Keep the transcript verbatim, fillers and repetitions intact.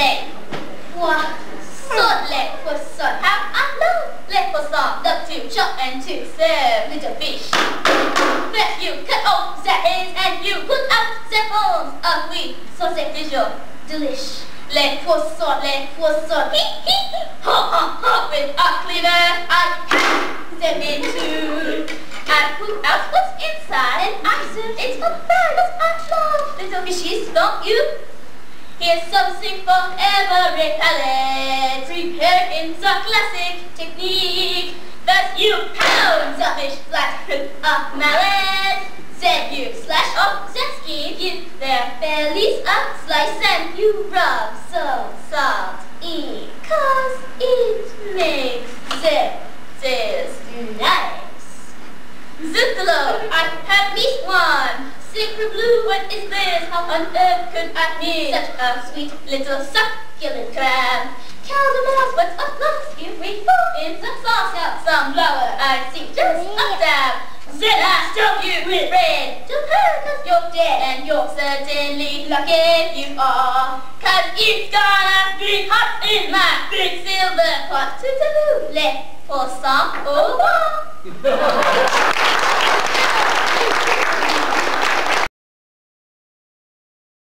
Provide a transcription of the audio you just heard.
les Poissons, les Poissons have a love, les Poissons love to chop and to serve little fish. First you cut off their heads and you put out their bones. A sweet sausage visual, delish. Les Poissons, les Poissons, hee hee hee, ha ha ha. With a cleaver I cut them in two. I pull out what's inside and I said it's a bag of I love little fishies, don't you? Here's something for every palate, prepared in the classic technique. First you pound the fish flat with a mallet. Then you slash off the skin, give their bellies a slice and you rub some salt in, cause it makes them taste nice. Zootalo, I have missed one. Secret blue, what is this? How on earth could I miss such a sweet little succulent crab? Cow the mouse, what's up last? If we fall in the sauce, got some flour, I see just a dab. Then I stuff you with bread. Don't hurt, cause you're dead, and you're certainly lucky you are. Cause it's gonna be hot in my big silver pot. Toodaloo, les Poissons, au revoir.